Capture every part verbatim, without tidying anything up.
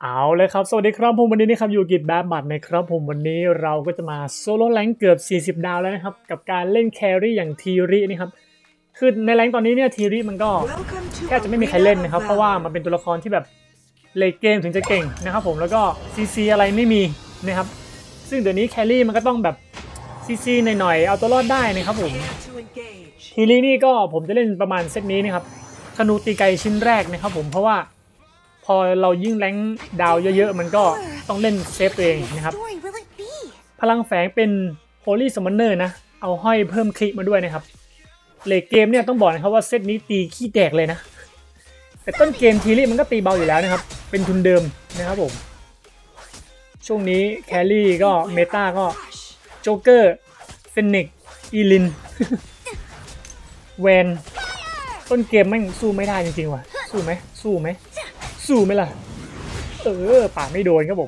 เอาเลยครับสวัสดีครับผมวันนี้นะครับอยู่กิจแบบบัตรนะครับผมวันนี้เราก็จะมาโซโล่แรงเกือบสี่สิบดาวแล้วนะครับกับการเล่นแครี่อย่างทีรินี่ครับคือในแรงตอนนี้เนี่ยทีริมันก็แค่จะไม่มีใครเล่นนะครับเพราะว่ามันเป็นตัวละครที่แบบเลทเกมถึงจะเก่งนะครับผมแล้วก็ซีซีอะไรไม่มีนะครับซึ่งเดี๋ยวนี้แครี่มันก็ต้องแบบซีซีหน่อยๆเอาตัวรอดได้นะครับผมทีรินี่ก็ผมจะเล่นประมาณเซตนี้นะครับธนูตีไกชิ้นแรกนะครับผมเพราะว่าพอเรายิ่งแรงดาวเยอะๆมันก็ต้องเล่นเซฟตัวเองนะครับพลังแฝงเป็น Holy Summoner นะเอาห้อยเพิ่มคลิมาด้วยนะครับเลทเกมเนี่ยต้องบอกนะครับว่าเซตนี้ตีขี้แตกเลยนะแต่ต้นเกมทีรี่มันก็ตีเบาอยู่แล้วนะครับเป็นทุนเดิมนะครับผมช่วงนี้แครี่ก็เมตาก็โจ๊กเกอร์เฟนิกซ์อีลินแวนต้นเกมแม่งสู้ไม่ได้จริงๆว่ะสู้ไหมสู้ไหมสู้ไหมล่ะเออป่าไม่โดนครับผม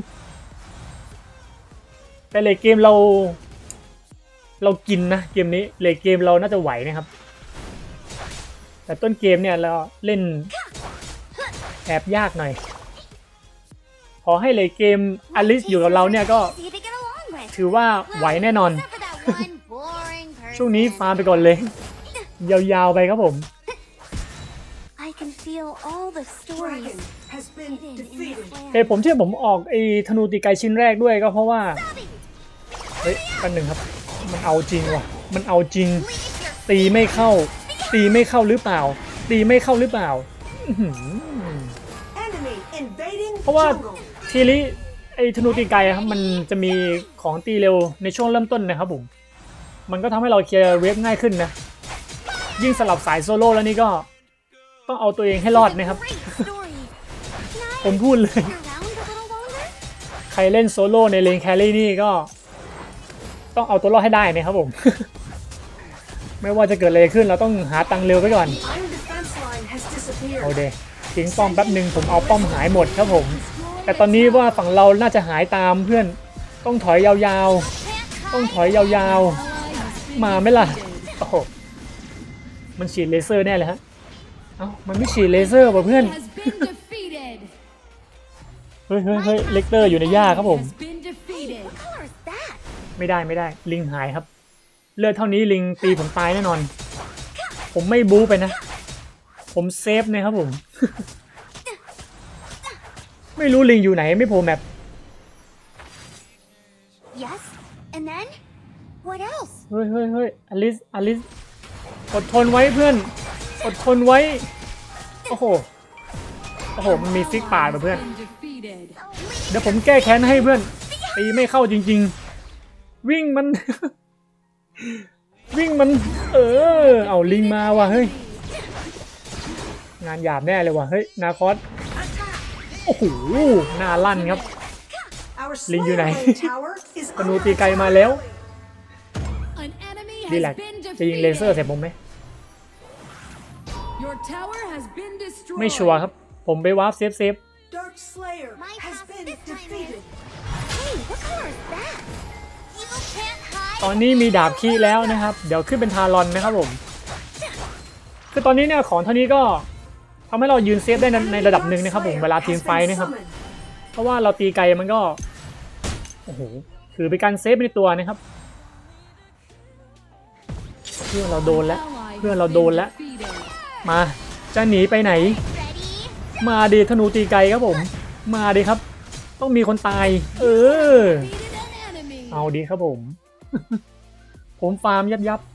แต่เลทเกมเราเรากินนะเกมนี้เลทเกมเราน่าจะไหวนะครับแต่ต้นเกมเนี่ยเราเล่นแอบยากหน่อยขอให้เลทเกมอลิสอยู่กับเราเนี่ยก็ถือว่าไหวแน่นอน ช่วงนี้ฟาร์มไปก่อนเลยยาวๆไปครับผมเฮ้ยผมที่ผมออกไอ้ธนูตีไกชิ้นแรกด้วยก็เพราะว่าเฮ้ยกันหนึ่งครับมันเอาจริงว่ะมันเอาจริงตีไม่เข้าตีไม่เข้าหรือเปล่าตีไม่เข้าหรือเปล่าเพราะว่าทีนี้ไอ้ธนูตีไกครับมันจะมีของตีเร็วในช่วงเริ่มต้นนะครับผมมันก็ทำให้เราเคลียร์เวฟง่ายขึ้นนะยิ่งสลับสายโซโล่แล้วนี่ก็ต้องเอาตัวเองให้รอดนะครับ ผมพูดเลยใครเล่นโซโล่ในเลนแครี่นี่ก็ต้องเอาตัวรอดให้ได้นะครับผม ไม่ว่าจะเกิดอะไรขึ้นเราต้องหาตังค์เร็วไปก่อนเอาเดทิ้งป้อมแป๊บหนึ่งผมเอาป้อมหายหมดครับผมแต่ตอนนี้ว่าฝั่งเราน่าจะหายตามเพื่อนต้องถอยยาวๆต้องถอยยาวๆมาไหมล่ะโอ้โหมันฉีดเลเซอร์แน่เลยฮะเอ้ามันไม่ฉีดเลเซอร์ป่ะเพื่อนเฮ้ยเฮ้ยเฮ้ยเลกเตอร์อยู่ในหญ้าครับผมไม่ได้ไม่ได้ลิงหายครับเลือดเท่านี้ลิงตีผมตายแน่นอนผมไม่บู๊ไปนะผมเซฟนะครับผม ไม่รู้ลิงอยู่ไหนไม่โผล่แมปเฮ้ยเฮ้ยเฮ้ยอลิสอลิสอดทนไว้เพื่อนอดทนไว้โอ้โหโอ้โหมันมีฟิกป่าเพื่อนเดี๋ยวผมแก้แค้นให้เพื่อนตีไม่เข้าจริงๆวิ่งมัน วิ่งมันเออเอาลิงมาว่ะเฮ้ยงานหยาบแน่เลยว่ะเฮ้ยนาคอสโอ้โหหน้าลั่นครับลิงอยู่ไหน ธนูตีไกลมาแล้วดีแหละจะยิงเลเซอร์ใส่ผมไหมไม่ชัวร์ครับผมไปวาร์ปเซฟเซฟตอนนี้มีดาบคีแล้วนะครับเดี๋ยวขึ้นเป็นทารอนนะครับผมคือตอนนี้เนี่ยของเท่านี้ก็ทำให้เรายืนเซฟได้ในระดับหนึ่งนะครับผมเวลาทีมไฟนะครับเพราะว่าเราตีไกลมันก็โอ้โหถือเป็นการเซฟในตัวนะครับเพื่อนเราโดนแล้วเพื่อนเราโดนแล้วมาจะหนีไปไหนมาดีธนูตีไกลครับผมมาดีครับต้องมีคนตายเออเอาดีครับผม ผมฟาร์มยับยับ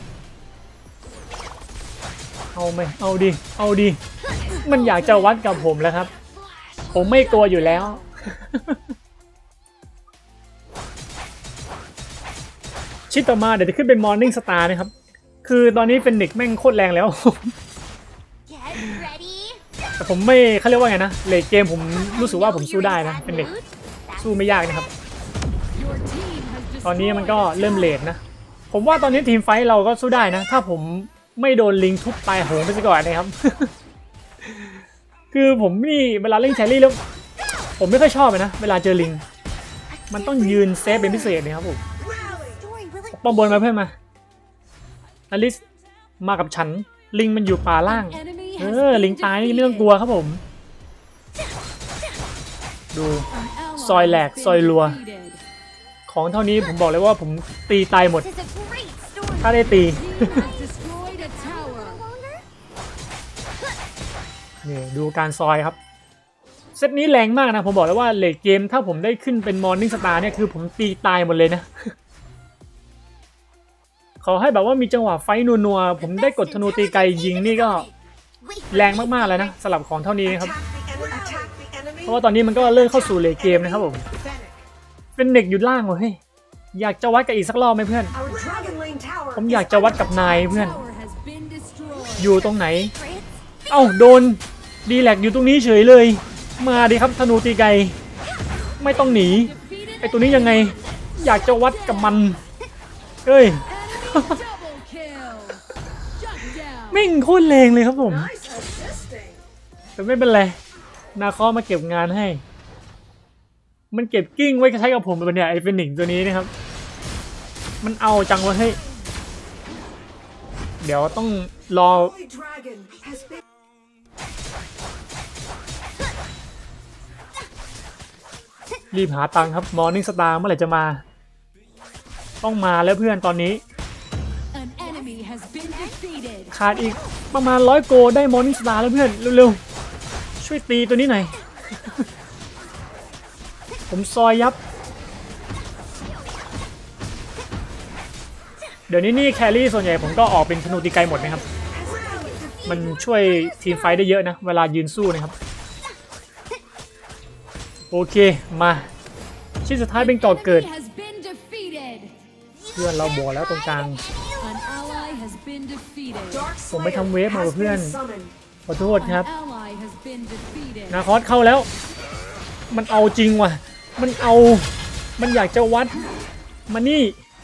เอาไหมเอาดิเอาดิมันอยากจะวัดกับผมแล้วครับผมไม่กลัวอยู่แล้ว ชิดต่อมาเดี๋ยวจะขึ้นเป็นมอร์นิ่งสตาร์นะครับคือตอนนี้เป็นเด็กแม่งโคตรแรงแล้ว แต่ผมไม่เขาเรียกว่าไงนะเลทเกมผมรู้สึกว่าผมสู้ได้นะเป็นเด็กสู้ไม่ยากนะครับตอนนี้มันก็เริ่มเลทนะผมว่าตอนนี้ทีมไฟท์เราก็สู้ได้นะถ้าผมไม่โดนลิงทุบตายโหงไปซะก่อนนะครับ คือผมนี่เวลาเล่นแครี่แล้วผมไม่ค่อยชอบเลยนะเวลาเจอลิงมันต้องยืนเซฟเป็นพิเศษนะครับผมป้อมบนมาเพื่อนมาอลิสมากับฉันลิงมันอยู่ป่าล่างเออลิงตายนี่ไม่ต้องกลัวครับผมดูซอยแหลกซอยรัวของเท่านี้ผมบอกเลยว่าผมตีตายหมดถ้าได้ตี นี่ดูการซอยครับเซตนี้แรงมากนะผมบอกเลยว่าเลทเกมถ้าผมได้ขึ้นเป็นมอร์นิ่งสตาร์เนี่ยคือผมตีตายหมดเลยนะ ขอให้แบบว่ามีจังหวะไฟนัวๆผมได้กดธนูตีไกลยิงนี่ก็แรงมากๆเลยนะสลับของเท่านี้นะครับเพราะว่าตอนนี้มันก็เริ่มเข้าสู่เลทเกมนะครับผมเป็นเด็กอยู่ล่างเฮ้ยอยากจะวัดกับอีกสักรอบไหมเพื่อนผมอยากจะวัดกับนายเพื่อนอยู่ตรงไหนเอ้าโดนดีแลกอยู่ตรงนี้เฉยเลยมาดิครับธนูตีไกลไม่ต้องหนีไอตัวนี้ยังไงอยากจะวัดกับมันเอ้ย มิ่งโคตรแรงเลยครับผมแต่ไม่เป็นไรนาคอมาเก็บงานให้มันเก็บกิ้งไว้ใช้กับผมเป็นเนี่ยไอเฟนิกตัวนี้นะครับมันเอาจังวะเฮ้ยเดี๋ยวต้องรอรีบหาตังค์ครับมอร์นิ่งสตาร์เมื่อไหร่จะมาต้องมาแล้วเพื่อนตอนนี้ขาดอีกประมาณร้อยโกได้มอร์นิ่งสตาร์แล้วเพื่อนเร็วๆช่วยตีตัวนี้หน่อย ผมซอยยับเดี๋ยวนี้นี่แครี่ส่วนใหญ่ผมก็ออกเป็นธนูตีไกลหมดนะครับมันช่วยทีมไฟได้เยอะนะเวลายืนสู้นะครับโอเคมาชิ้นสุดท้ายเป็นก่อเกิดเพื่อนเราบอกแล้วตรงกลางผมไม่ทำเวฟมากับเพื่อนขอโทษครับนาคอสเข้าแล้วมันเอาจริงว่ะมันเอามันอยากจะวัดมานี่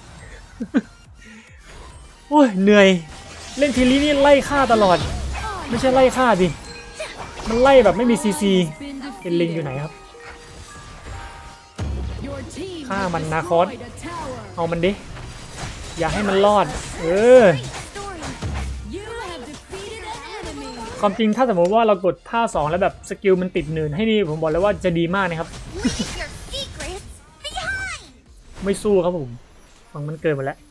โอ้ยเหนื่อยเล่นทีนี้นี่ไล่ฆ่าตลอดไม่ใช่ไล่ฆ่าดิมันไล่แบบไม่มีซีซีเป็นลิงอยู่ไหนครับฆ่ามันนาคอสเอามันดิอย่าให้มันรอดเออความจริงถ้าสมมติว่าเรากดท่าสองแล้วแบบสกิลมันติดเนินให้นี่ผมบอกเลยว่าจะดีมากนะครับ ไม่สู้ครับผมฟังมันเกินไปแล้ว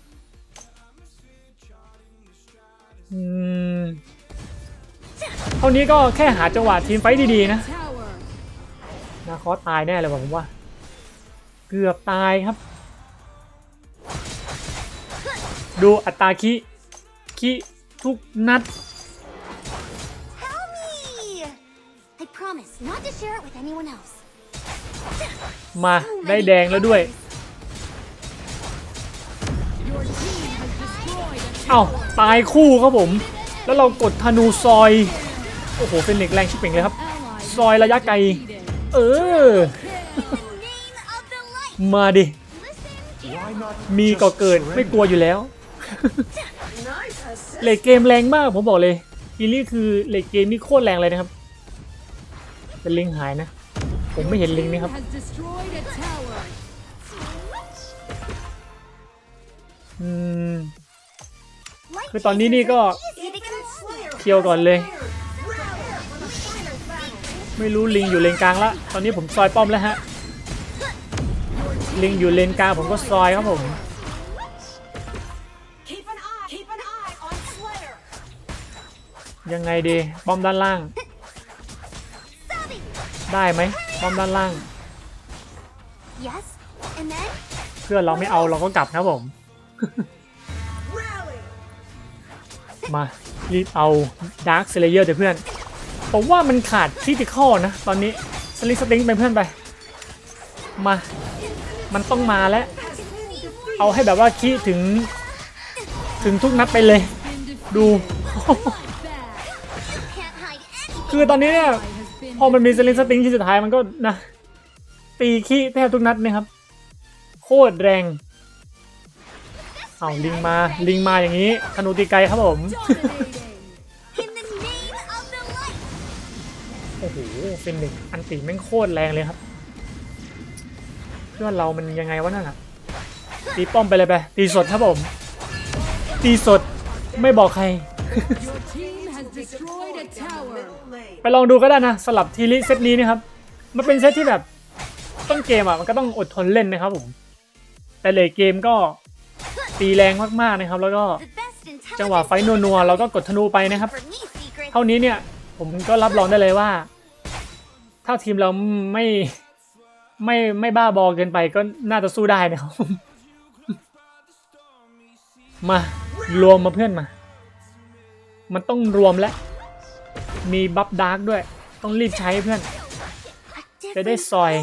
อืมเท่านี้ก็แค่หาจังหวะทีมไฟต์ดีๆนะนาคอสตายแน่เลยผมว่าเกือบตายครับดูอัตราคิคิทุกนัดมาได้แดงแล้วด้วยเอ้าตายคู่ครับผมแล้วเรากดธนูซอยโอ้โหเป็นเหล็กแรงชิบเป่งเลยครับซอยระยะไกลเออ มาดิมีก่อเกิดไม่กลัวอยู่แล้ว เลทเกมแรงมากผมบอกเลยอีลี่คือเลทเกมนี่โคตรแรงเลยนะครับเป็นลิงหายนะผมไม่เห็นลิงนี่ครับอืมคือตอนนี้นี่ก็เคี่ยวก่อนเลยไม่รู้ลิงอยู่เลนกลางละตอนนี้ผมซอยป้อมแล้วฮะลิงอยู่เลนกลางผมก็ซอยครับผมยังไงดีป้อมด้านล่างได้ไหมป้อมด้านล่างเพื่อนเราไม่เอาเราก็กลับครับผม มารีบเอาดาร์คเซเลเยอร์เดี๋ยวเพื่อนผมว่ามันขาดคริติคอลนะตอนนี้สลิงสติงไปเพื่อนไปมามันต้องมาแล้วเอาให้แบบว่าคิถึงถึงทุกนัดไปเลยดู คือตอนนี้เนี่ยพอมันมีสลิงสติงที่สุดท้ายมันก็นะตีขี้แทบทุกนัดนะครับโคตรแรงเอาลิงมาลิงมาอย่างนี้ธนูตีไกลครับผม โอ้โหเป็นหนึ่งอันตีแม่งโคตรแรงเลยครับเพื่อนเรามันยังไงวะนั่นอ่ะตีป้อมไปเลยไปตีสดครับผมตีสดไม่บอกใคร ไปลองดูก็ได้นะสลับทีลิเซตนี้นะครับมันเป็นเซตที่แบบต้นเกมอ่ะมันก็ต้องอดทนเล่นนะครับผมแต่เลทเกมก็ตีแรงมากๆนะครับแล้วก็จังหวะไฟนัวๆเราก็กดธนูไปนะครับเท่านี้เนี่ยผมก็รับรองได้เลยว่าถ้าทีมเราไม่ไม่ไม่บ้าบอเกินไปก็น่าจะสู้ได้นะครับมารวมมาเพื่อนมามันต้องรวมและมีบัฟดาร์กด้วยต้องรีบใช้เพื่อนจะได้ซอย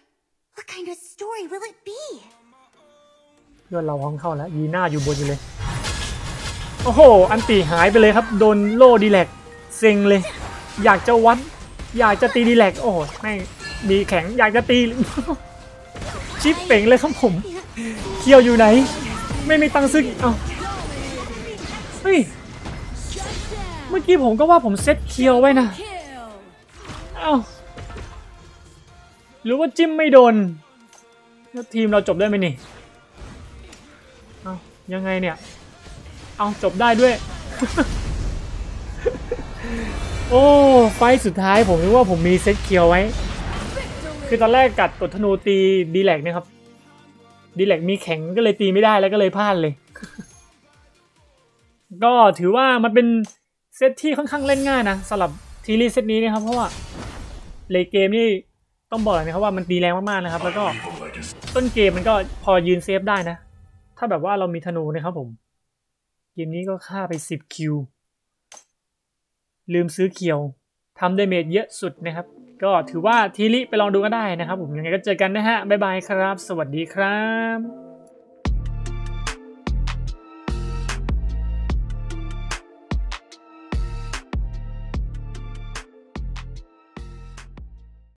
ยอดเราห้องเข้าแล้วยีหน้าอยู่บนอยู่เลยโอ้โหอันตีหายไปเลยครับโดนโล่ดีแลกเซ็งเลยอยากจะวัดอยากจะตีดีแลกโอ้โหแม่งมีแข็งอยากจะตีชิปเป่งเลยครับผมเคียวอยู่ไหนไม่มีตังค์ซื้อเอาเฮ้ยเมื่อกี้ผมก็ว่าผมเซ็ตเคียวไว้นะเอ้าหรือว่าจิ้มไม่โดนแล้วทีมเราจบได้ไหมนี่เอ้ายังไงเนี่ยเอาจบได้ด้วย โอ้ไฟสุดท้ายผมนึกว่าผมมีเซ็ตเคียวไว้คือตอนแรกกัดกดธนูตีดีแลกเนี่ยครับดีแลกมีแข็งก็เลยตีไม่ได้แล้วก็เลยพลาดเลย ก็ถือว่ามันเป็นเซตที่ค่อนข้างเล่นง่ายนะสำหรับทีรีเซตนี้นะครับเพราะว่าเลทเกมนี่ต้องบอกเลยนะครับว่ามันตีแรงมากๆนะครับแล้วก็ต้นเกมมันก็พอยืนเซฟได้นะถ้าแบบว่าเรามีธนูนะครับผมเกมนี้ก็ฆ่าไปสิบคิวลืมซื้อเคียวทำดาเมจเยอะสุดนะครับก็ถือว่าทีรีไปลองดูก็ได้นะครับผมยังไงก็เจอกันนะฮะบ๊ายบายครับสวัสดีครับ